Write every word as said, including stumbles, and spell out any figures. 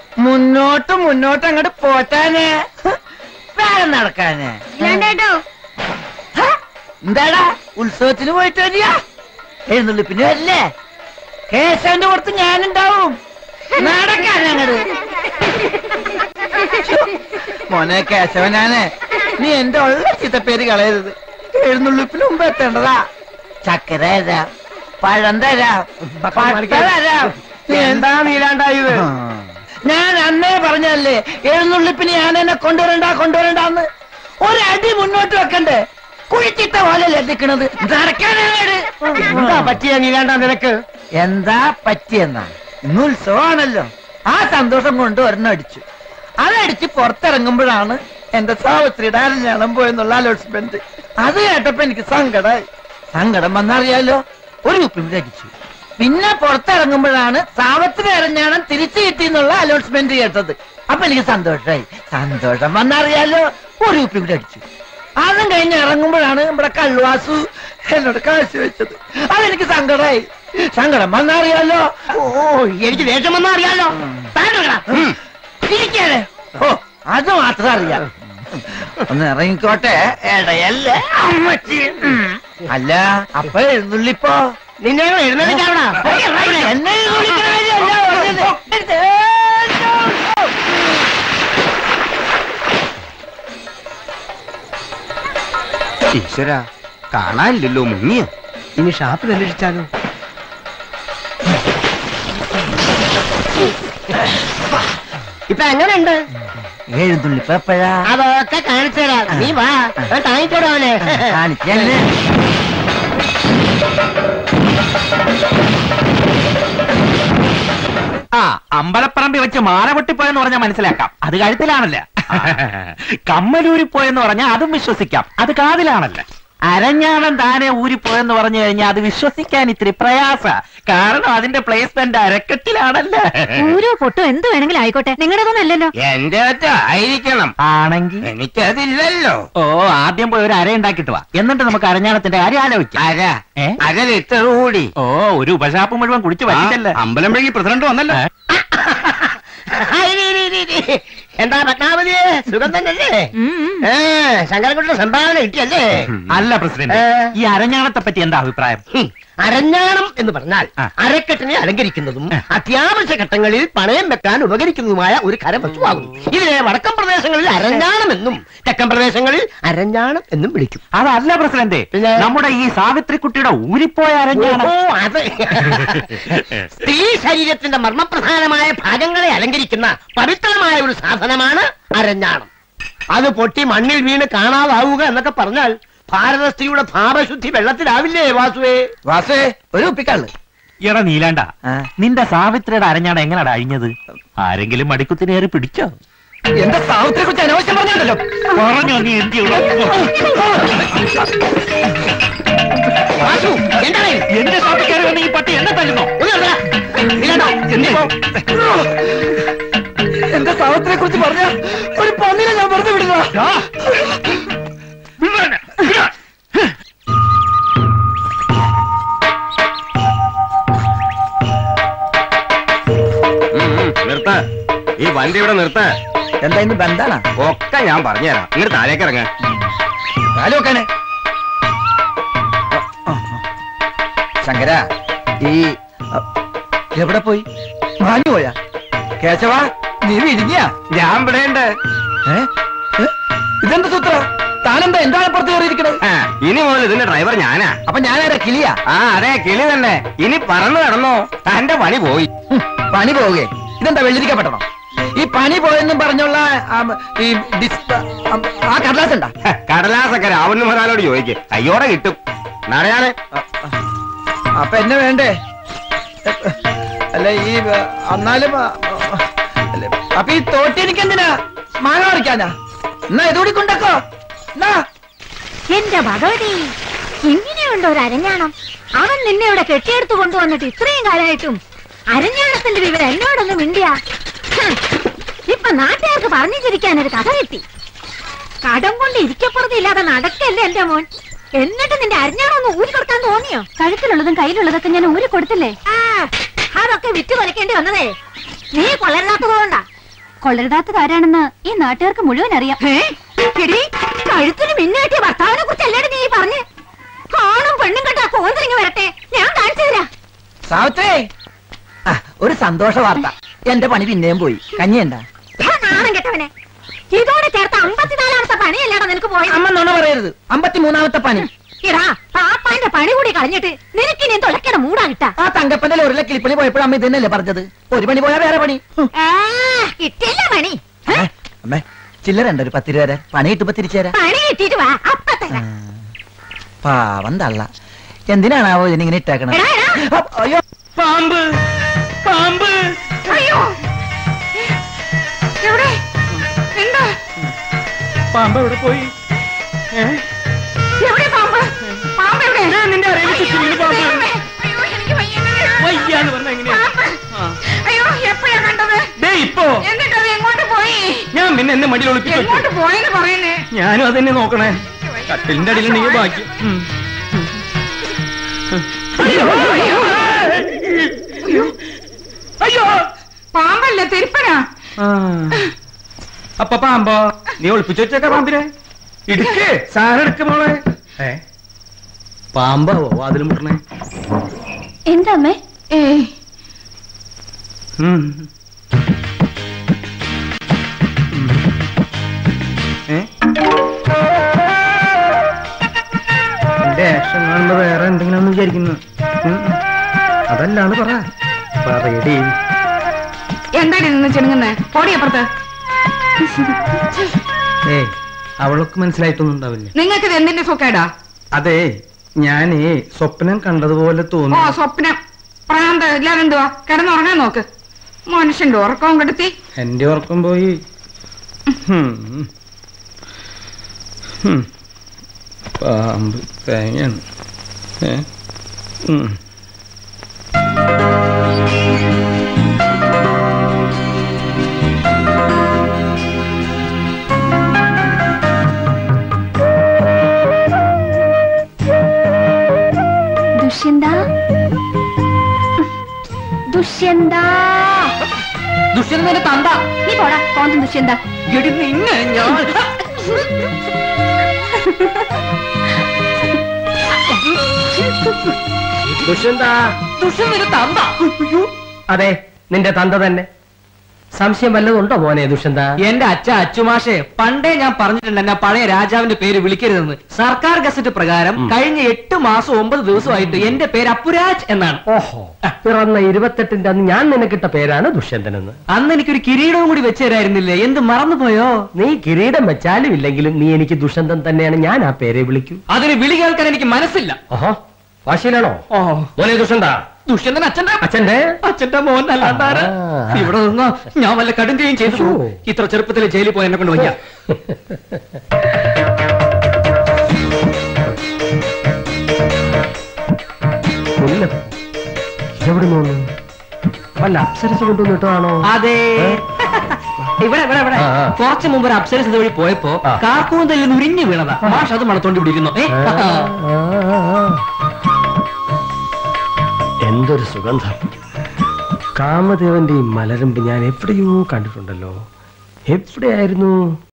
മുന്നോട്ട് മുന്നോട്ട് അങ്ങോട്ട് പോറ്റാനേ വേറെ നടക്കാനേ. എന്താടാ ഉത്സവത്തിന് പോയിട്ട് വരിക? എഴുന്നള്ളി പിന്നെ വരില്ലേ? കേശവന്റെ പുറത്ത് ഞാനുണ്ടാവും. നടക്കാനങ്ങട് മോനെ കേശവനാണ്. നീ എന്റെ ഉള്ള ചിത്തപ്പേര് കളയരുത്. എഴുന്നള്ളിപ്പിന് മുമ്പ് എത്തേണ്ടതാ. ചക്കര തരാം, പഴം തരാം, തരാം. എന്താ നീലാണ്ടായത്? ഞാൻ അന്നേ പറഞ്ഞല്ലേ എഴുന്നള്ളിപ്പിന് ഞാൻ എന്നെ കൊണ്ടുവരണ്ട കൊണ്ടുവരണ്ടെന്ന്. ഒരടി മുന്നോട്ട് വെക്കണ്ടേ? കുഴിച്ചിട്ട പോലല്ലേ എത്തിക്കണത്. നടക്കാനാണ്. എന്താ പറ്റിയ നീലാണ്ടാ നിനക്ക്? എന്താ പറ്റിയെന്നാ? ഇന്ന് ഉത്സവമാണല്ലോ. ആ സന്തോഷം കൊണ്ട് ഒരെണ്ണം അടിച്ചു. അതടിച്ച് പുറത്തിറങ്ങുമ്പോഴാണ് എന്റെ സാവിത്രിയുടെ അരഞ്ഞാണം പോയെന്നുള്ള അലോട്ട്മെന്റ്. അത് കേട്ടപ്പോ എനിക്ക് സങ്കടമായി. സങ്കടം വന്നറിയാലോ, ഒരു ഉപ്പിമിട്ട് അടിച്ചു. പിന്നെ പുറത്തിറങ്ങുമ്പോഴാണ് സാവിത്രി അരഞ്ഞാണം തിരിച്ചു കിട്ടിയെന്നുള്ള അലോട്ട്മെന്റ് കേട്ടത്. അപ്പൊ എനിക്ക് സന്തോഷമായി. സന്തോഷം വന്നറിയാലോ, ഒരു ഉപ്പിമിട്ട് അടിച്ചു. അതും കഴിഞ്ഞ് ഇറങ്ങുമ്പോഴാണ് നമ്മുടെ കള്ളുവാസു എന്നോട് കാഴ്ച വെച്ചത്. അതെനിക്ക് സങ്കടമായി. സങ്കടം വന്നറിയാലോ. ഓ എനിക്ക് ദേഷ്യം വന്നാ അറിയാലോ. ഇരിക്കാനേ. ഓ അത് മാത്രം അറിയാം. ഒന്ന് ഇറങ്ങിക്കോട്ടെ ഇടയല്ലേ അമ്മച്ചി. അല്ല അപ്പൊ എഴുന്നള്ളിപ്പോ നിന്നെ എഴുന്നള്ളിക്കാവണ എന്നെ ഈശ്വര കാണാനില്ലല്ലോ. മുങ്ങിയ ഇനി ഷാപ്പിൽ അന്വേഷിച്ചാലോ? ഇപ്പൊ എങ്ങനെയുണ്ട് എഴുന്നള്ളിപ്പോ എപ്പോഴാ? അതൊക്കെ കാണിച്ചു തരാം. നീ വാ കാണിച്ചോടാവനെ. കാണിച്ചല്ലേ. ആ അമ്പലപ്പറമ്പിൽ വെച്ച് മാല പൊട്ടിപ്പോയെന്ന് പറഞ്ഞാൽ മനസ്സിലാക്കാം, അത് കഴുത്തിലാണല്ലേ. കമ്മലൂരിപ്പോയെന്ന് പറഞ്ഞാൽ അതും വിശ്വസിക്കാം, അത് കാതിലാണല്ലേ. അരഞ്ഞാണം താനെ ഊരിപ്പോയെന്ന് പറഞ്ഞു കഴിഞ്ഞാൽ അത് വിശ്വസിക്കാൻ ഇത്തിരി പ്രയാസ. കാരണം അതിന്റെ പ്ലേസ്മെന്റ് അരക്കെട്ടിലാണല്ലേ. ഊരോ പൊട്ടോ എന്ത് വേണമെങ്കിലും ആയിക്കോട്ടെ, നിങ്ങളുടെതൊന്നല്ലോ. എന്റെ ആയിരിക്കണം. ആണെങ്കിൽ എനിക്കതില്ലല്ലോ. ഓ ആദ്യം പോയി ഒരു അര ഉണ്ടാക്കിട്ട് വാ, എന്നിട്ട് നമുക്ക് അരഞ്ഞാണത്തിന്റെ കാര്യം ആലോചിക്കാം. അര അര ലിറ്റർ കൂടി. ഓ ഒരു ഉപശാപ്പ് മുഴുവൻ കുടിച്ചു പറ്റിച്ചല്ലേ. അമ്പലം വഴി പ്രസിഡന്റ് വന്നല്ലോ. എന്താ പത്മാവതിയെ സുഖം തന്നെയല്ലേ? ശങ്കരൻകുട്ടിയുടെ സംഭാവന കിട്ടിയല്ലേ? അല്ല പ്രസിഡന്റ്, ഈ അരഞ്ഞാണത്തെ പറ്റി എന്താ അഭിപ്രായം? അരഞ്ഞാണം എന്ന് പറഞ്ഞാൽ അരക്കെട്ടിനെ അലങ്കരിക്കുന്നതും അത്യാവശ്യ ഘട്ടങ്ങളിൽ പണയം വെക്കാൻ ഉപകരിക്കുന്നതുമായ ഒരു കരവസ്തുവാകുന്നു. ഇതിനെ വടക്കൻ പ്രദേശങ്ങളിൽ അരഞ്ഞാണം എന്നും തെക്കൻ പ്രദേശങ്ങളിൽ അരഞ്ഞാണം എന്നും വിളിക്കും. അതല്ല പ്രസിഡന്റ്, നമ്മുടെ ഈ സാവിത്രിക്കുട്ടിയുടെ ഊരിപ്പോയ അരഞ്ഞാണം. ഓ അത് സ്ത്രീ ശരീരത്തിന്റെ മർമ്മപ്രധാനമായ ഭാഗങ്ങളെ അലങ്കരിക്കുന്ന പവിത്രമായ ഒരു സാധനമാണ് അരഞ്ഞാണം. അത് പൊട്ടി മണ്ണിൽ വീണ് കാണാതാവുക എന്നൊക്കെ പറഞ്ഞാൽ ഭാരത സ്ത്രീയുടെ ഭാവശുദ്ധി വെള്ളത്തിലാവില്ലേ വാസുവേ? വാസുവേ ഒരു ഉപ്പിക്കള്ള്. എടാ നീലാണ്ട, നിന്റെ സാവിത്രിയുടെ അരഞ്ഞാണം എങ്ങനെയാ അഴിഞ്ഞത്? ആരെങ്കിലും മടിക്കുത്തിനേറി പിടിച്ചോ? എന്റെ സാവിത്രിയെ കുറിച്ച് അനാവശ്യം പറഞ്ഞല്ലോ. പറഞ്ഞോ നീ എന്ത് എന്റെ സാപ്പിക്കാരി വന്ന് ഈ പട്ടി എന്നെ തല്ലുന്നോ? എന്റെ സാവിത്രിയെ കുറിച്ച് പറഞ്ഞ ഒരു പന്നിനെ ഞാൻ വെറുതെ വിടുക. നിർത്ത, ഈ വണ്ടി ഇവിടെ നിർത്ത. എന്താ ഇന്ന് ബന്ധാണ്? ഒക്കെ ഞാൻ പറഞ്ഞുതരാം. ഇങ്ങോട്ട് താഴേക്ക് ഇറങ്ങ. കാലുവെക്കാനെ ശങ്കര, ഈ എവിടെ പോയി? മാഞ്ഞു പോയാ? കേശവ നീ വിരിഞ്ഞ? ഞാൻ ഇവിടെ ഉണ്ട്. ഇതെന്താ സൂത്ര? താനെന്താ എന്താണ് പുറത്ത് കയറിയിരിക്കണത്? ഇനി മുതൽ ഇതിന്റെ ഡ്രൈവർ ഞാനാ. അപ്പൊ ഞാനാരാ? കിളിയാ? ആ അതെ, കിളി തന്നെ. ഇനി പറന്നു നടന്നോ, തന്റെ പണി പോയി. പണി പോവുകയെ? ഇതെന്താ വെള്ളിരിക്കപ്പെടണോ? ഈ പണി പോയെന്നും പറഞ്ഞുള്ള ഈ ആ കടലാസ് ഉണ്ടാ? കടലാസൊക്കെ രാവണ മഹാനോട് ചോദിക്ക്, കയ്യോടെ കിട്ടും. നടയാനെ. അപ്പൊ എന്നെ വേണ്ടേ? അല്ല ഈ എന്നാലും അപ്പൊ ഈ തോട്ടി എനിക്ക് എന്തിനാ? മാങ്ങ പറിക്കാനാ? എന്നാ ഇതുകൂടി കൊണ്ടോ. എന്റെ ഭഗവതി, ഇങ്ങനെയുണ്ടോ ഒരു അരഞ്ഞാണം? അവൻ നിന്നെ ഇവിടെ കെട്ടിയെടുത്ത് കൊണ്ടുവന്നിട്ട് ഇത്രയും കാലമായിട്ടും അരഞ്ഞാണത്തിന്റെ വിവരം എന്നോടൊന്നും മിണ്ടിയാ? ഇപ്പൊ നാട്ടുകാർക്ക് പറഞ്ഞു ചിരിക്കാനൊരു കഥ കിട്ടി. കടം കൊണ്ട് ഇരിക്കപ്പുറത്തില്ലാതെ നടക്കല്ലേ എന്റെ മോൻ. എന്നിട്ട് നിന്റെ അരഞ്ഞാണൊന്ന് ഊരി കൊടുക്കാൻ തോന്നിയോ? കഴുത്തിലുള്ളതും കയ്യിലുള്ളതൊക്കെ ഞാൻ ഊരി കൊടുത്തില്ലേ? ആ അതൊക്കെ വിറ്റ് കൊലക്കേണ്ടി വന്നതേ നീ കൊള്ളരുതാത്തതുകൊണ്ടാ. കൊള്ളരുതാത്തതാരാണെന്ന് ഈ നാട്ടുകാർക്ക് മുഴുവൻ അറിയാം. കഴുത്തിന് മിന്നാട്ടിയ ഭർത്താവിനെ കുറിച്ച് അല്ലാതെ നീ പറഞ്ഞ് കാണും പെണ്ണും കണ്ടാ കോന്തലിങ്ങ് വരട്ടെ, ഞാൻ കാണിച്ചു തരാം. സാവിത്രേ, ഒരു സന്തോഷ വാർത്ത. എന്റെ പണി പിന്നെയും പോയി. കഞ്ഞിയുണ്ടാ? നാണം കെട്ടവനെ, ഇതോടെ ചേർത്ത അമ്പത്തിനാലാമത്തെ പണിയല്ലാടാ നിനക്ക് പോയി. അമ്മ നുണ പറയരുത്. അമ്പത്തിമൂന്നാമത്തെ പണി. ഇടാ, പാപ്പാന്റെ പണി കൂടി കളഞ്ഞിട്ട് നിനക്ക് ഇനി തുളക്കണ മൂടാ കിട്ടാ. ആ തങ്കപ്പന്റെ ലോറിലെ കിളിപ്പണി പോയപ്പോഴും അമ്മ ഇതന്നെയല്ലേ പറഞ്ഞത്? ഒരു പണി പോയാ വേറെ പണി. കിട്ടില്ല പണി. അമ്മേ, ചില്ലറുണ്ട് ഒരു പത്ത് രൂപ വരെ. പണി കിട്ടുമ്പോ തിരിച്ചുതരാം. പണി കിട്ടിട്ട് വാ, അപ്പ തരാം. പാവം തള്ള. എന്തിനാണാവോ ഇതിനിങ്ങനെ ഇട്ടേക്കണം? അയ്യോ, പാമ്പ് പാമ്പ്. അയ്യോ, എവിടെ എന്താ പാമ്പ് എവിടെ പോയി? എവിടെ പാമ്പ്? പാമ്പ് എവിടെ? നിന്റെ പാമ്പ് വയ്യാന്ന് പറഞ്ഞ എങ്ങനെയാ? അയ്യോ, എപ്പോഴാ കണ്ടത്? ഇപ്പോ. എന്നിട്ടത് എങ്ങോട്ട് പോയി? ഞാൻ പിന്നെ എന്നെ മടിയിൽ ഒളിപ്പിച്ചു. എങ്ങോട്ട് പോയെന്ന് പറയുന്നേ? ഞാനും അതന്നെ നോക്കണേ. കട്ടിലിന്റെ അടിയിലുണ്ടെങ്കിൽ ബാക്കി. അയ്യോ, പാമ്പല്ലേ, തെരുപ്പനാ. അപ്പൊ പാമ്പോ? നീ ഒളിപ്പിച്ചു വെച്ചേക്ക പാമ്പിനെ. ഇടുക്ക് സാധനം എടുക്ക മോളെ. ഏ പാമ്പാവോ വാതിൽ മുട്ടണേ? എന്താ അമ്മേ? ഏയ്, എന്റെ ആക്ഷൻ കാണുമ്പോ വേറെ എന്തെങ്കിലും വിചാരിക്കുന്നു. അതല്ലാന്ന് പറ. പറയടി. എന്താണ് നിന്ന് ചെണുങ്ങുന്നേ? പൊടിയപ്പുറത്ത്. ഏയ്, അവൾക്ക് മനസ്സിലായിട്ടൊന്നും ഉണ്ടാവില്ല. നിങ്ങൾക്ക് എന്തിന്റെ സുഖേടാ? അതെ, ഞാനേ സ്വപ്നം കണ്ടതുപോലെ തോന്നി. ഓ, സ്വപ്നം പ്രാന്ത ഇല്ലാതെ എന്തുവാ? കിടന്നുറങ്ങാൻ നോക്ക്. മനുഷ്യന്റെ ഉറക്കവും കെടുത്തി. എന്റെ ഉറക്കം പോയി. പാമ്പ് തേങ്ങയാണ്. ഏ ദുഷ്യന്ത, ദുഷ്യന്ത, ദുഷ്യന്തന്റെ തന്ത. നീ പോടാ, കോന്തൻ ദുഷ്യന്ത. നിന്നെ ഞാൻ ദുഷ്യന്ത. ദുഷ്യന്തന്റെ തന്ത. അതെ, നിന്റെ തന്ത തന്നെ. സംശയം വല്ലതുണ്ടോ മോനെ ദുഷ്യന്ത? എന്റെ അച്ഛ അച്ചുമാഷെ പണ്ടേ ഞാൻ പറഞ്ഞിട്ടുണ്ട് എന്നെ പഴയ രാജാവിന്റെ പേര് വിളിക്കരുതെന്ന്. സർക്കാർ ഗസറ്റ് പ്രകാരം കഴിഞ്ഞ എട്ട് മാസം ഒമ്പത് ദിവസമായിട്ട് എന്റെ പേര് അപ്പുരാജ് എന്നാണ്. ഓഹോ, പിറന്ന ഇരുപത്തെട്ടിന്റെ അന്ന് ഞാൻ നിനക്കിട്ട പേരാണ് ദുഷ്യന്തനെന്ന്. അന്ന് എനിക്കൊരു കിരീടവും കൂടി വെച്ചു തരായിരുന്നില്ലേ? എന്ത് മറന്നുപോയോ? നീ കിരീടം വെച്ചാലും ഇല്ലെങ്കിലും നീ എനിക്ക് ദുഷ്യന്തൻ തന്നെയാണ്. ഞാൻ ആ പേരെ വിളിക്കൂ. അതിന് വിളി കേൾക്കാൻ എനിക്ക് മനസ്സില്ല. ഓഹോ, വാശിയിലാണോ? ഓ, മോനെ ദുഷ്യന്ത. ദുഷ്യന്തൻ അച്ഛന്റെ അച്ഛന്റെ അച്ഛന്റെ മോൻ അല്ലാണ്ടാണ്. ഇവിടെ നിന്ന് ഞാൻ വല്ല കടുങ്കയും ചെയ്തു. ഇത്ര ചെറുപ്പത്തിൽ ജയിലിൽ പോയി എന്നെ കൊണ്ട് വയ്യ. എവിടെ നോന്നു? വല്ല അപ്സരസ് കൊണ്ടുവന്നിട്ടാണോ? അതെ, ഇവിടെ ഇവിടെ ഇവിടെ കുറച്ചു മുമ്പ് ഒരു അപ്സരസ് വഴി പോയപ്പോ കാർക്കൂന്തലിൽ നിന്ന് ഉരിഞ്ഞു വീണതാ. മാഷ് അത് മണത്തോണ്ടി പിടിക്കുന്നു. എന്തൊരു സുഗന്ധം! കാമദേവന്റെ ഈ മലരമ്പ് ഞാൻ എവിടെയോ കണ്ടിട്ടുണ്ടല്ലോ. എവിടെയായിരുന്നു?